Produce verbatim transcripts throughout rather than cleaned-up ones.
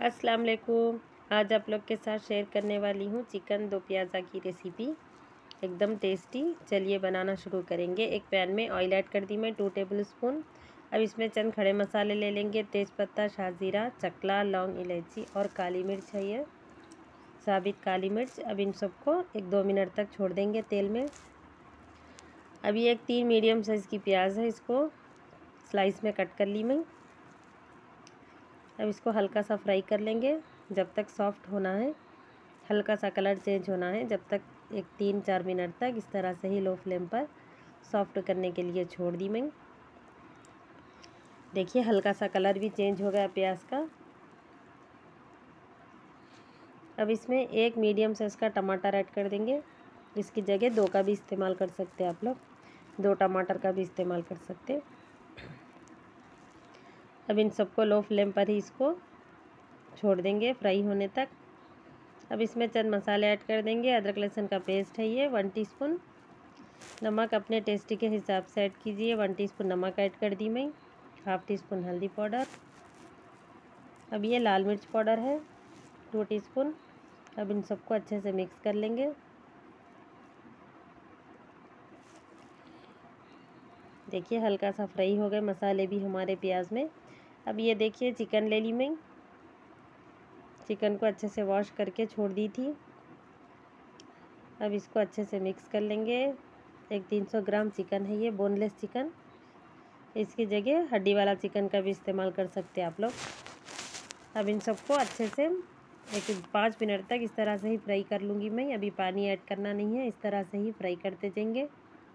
अस्सलाम वालेकुम। आज आप लोग के साथ शेयर करने वाली हूँ चिकन दो प्याज़ा की रेसिपी, एकदम टेस्टी। चलिए बनाना शुरू करेंगे। एक पैन में ऑयल ऐड कर दी मैं टू टेबल स्पून। अब इसमें चंद खड़े मसाले ले लेंगे, तेज़पत्ता, शाज़ीरा, चकला, लौंग, इलायची और काली मिर्च है ये साबित काली मिर्च। अब इन सबको एक दो मिनट तक छोड़ देंगे तेल में। अभी एक तीन मीडियम साइज़ की प्याज है, इसको स्लाइस में कट कर ली मैं। अब इसको हल्का सा फ्राई कर लेंगे जब तक सॉफ्ट होना है, हल्का सा कलर चेंज होना है, जब तक एक तीन चार मिनट तक इस तरह से ही लो फ्लेम पर सॉफ्ट करने के लिए छोड़ दी मैं। देखिए हल्का सा कलर भी चेंज हो गया प्याज का। अब इसमें एक मीडियम साइज़ का टमाटर ऐड कर देंगे। इसकी जगह दो का भी इस्तेमाल कर सकते हैं आप लोग, दो टमाटर का भी इस्तेमाल कर सकते हैं। अब इन सबको लो फ्लेम पर ही इसको छोड़ देंगे फ्राई होने तक। अब इसमें चंद मसाले ऐड कर देंगे। अदरक लहसुन का पेस्ट है ये वन टीस्पून। नमक अपने टेस्ट के हिसाब से ऐड कीजिए। वन टीस्पून नमक ऐड कर दी मैं। हाफ़ टी स्पून हल्दी पाउडर। अब ये लाल मिर्च पाउडर है टू टीस्पून। अब इन सबको अच्छे से मिक्स कर लेंगे। देखिए हल्का सा फ्राई हो गए मसाले भी हमारे प्याज में। अब ये देखिए चिकन ले ली मैं, चिकन को अच्छे से वॉश करके छोड़ दी थी। अब इसको अच्छे से मिक्स कर लेंगे। एक तीन सौ ग्राम चिकन है ये, बोनलेस चिकन। इसकी जगह हड्डी वाला चिकन का भी इस्तेमाल कर सकते हैं आप लोग। अब इन सबको अच्छे से एक पाँच मिनट तक इस तरह से ही फ्राई कर लूँगी मैं। अभी पानी ऐड करना नहीं है, इस तरह से ही फ्राई करते जाएंगे।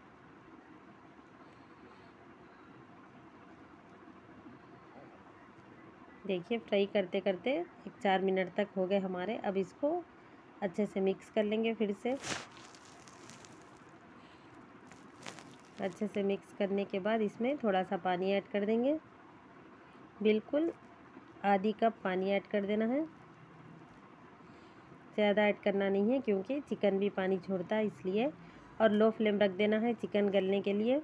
देखिए फ्राई करते करते एक चार मिनट तक हो गए हमारे। अब इसको अच्छे से मिक्स कर लेंगे फिर से। अच्छे से मिक्स करने के बाद इसमें थोड़ा सा पानी ऐड कर देंगे, बिल्कुल आधी कप पानी ऐड कर देना है, ज़्यादा ऐड करना नहीं है क्योंकि चिकन भी पानी छोड़ता है इसलिए। और लो फ्लेम रख देना है चिकन गलने के लिए।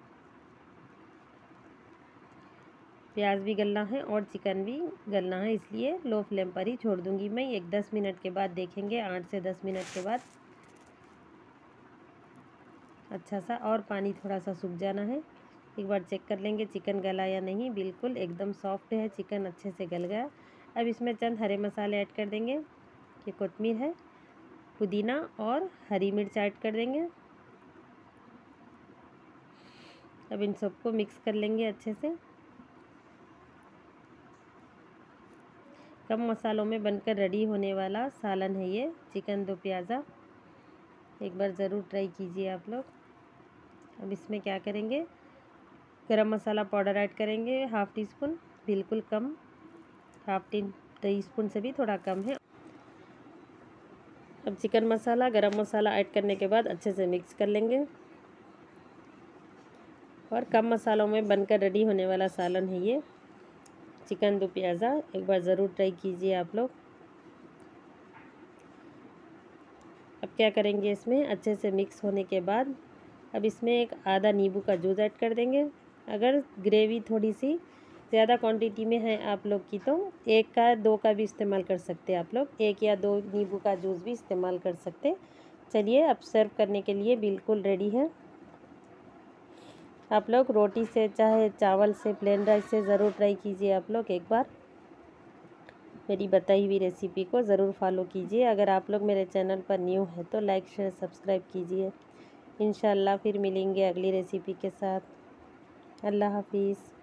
प्याज भी गलना है और चिकन भी गलना है, इसलिए लो फ्लेम पर ही छोड़ दूंगी मैं। एक दस मिनट के बाद देखेंगे, आठ से दस मिनट के बाद अच्छा सा और पानी थोड़ा सा सूख जाना है। एक बार चेक कर लेंगे चिकन गला या नहीं। बिल्कुल एकदम सॉफ्ट है चिकन, अच्छे से गल गया। अब इसमें चंद हरे मसाले ऐड कर देंगे। ये कोतमीर है, पुदीना और हरी मिर्च ऐड कर देंगे। अब इन सबको मिक्स कर लेंगे अच्छे से। कम मसालों में बनकर रेडी होने वाला सालन है ये चिकन दो प्याज़ा, एक बार ज़रूर ट्राई कीजिए आप लोग। अब इसमें क्या करेंगे, गरम मसाला पाउडर ऐड करेंगे हाफ़ टी स्पून, बिल्कुल कम, हाफ़ टी टी स्पून से भी थोड़ा कम है। अब चिकन मसाला, गरम मसाला ऐड करने के बाद अच्छे से मिक्स कर लेंगे। और कम मसालों में बनकर रेडी होने वाला सालन है ये चिकन दो प्याज़ा, एक बार ज़रूर ट्राई कीजिए आप लोग। अब क्या करेंगे, इसमें अच्छे से मिक्स होने के बाद अब इसमें एक आधा नींबू का जूस ऐड कर देंगे। अगर ग्रेवी थोड़ी सी ज़्यादा क्वांटिटी में है आप लोग की तो एक का दो का भी इस्तेमाल कर सकते हैं आप लोग, एक या दो नींबू का जूस भी इस्तेमाल कर सकते हैं। चलिए अब सर्व करने के लिए बिल्कुल रेडी है। आप लोग रोटी से चाहे चावल से, प्लेन राइस से ज़रूर ट्राई कीजिए आप लोग। एक बार मेरी बताई हुई रेसिपी को ज़रूर फॉलो कीजिए। अगर आप लोग मेरे चैनल पर न्यू है तो लाइक शेयर सब्सक्राइब कीजिए। इंशाल्लाह फिर मिलेंगे अगली रेसिपी के साथ। अल्लाह हाफिज़।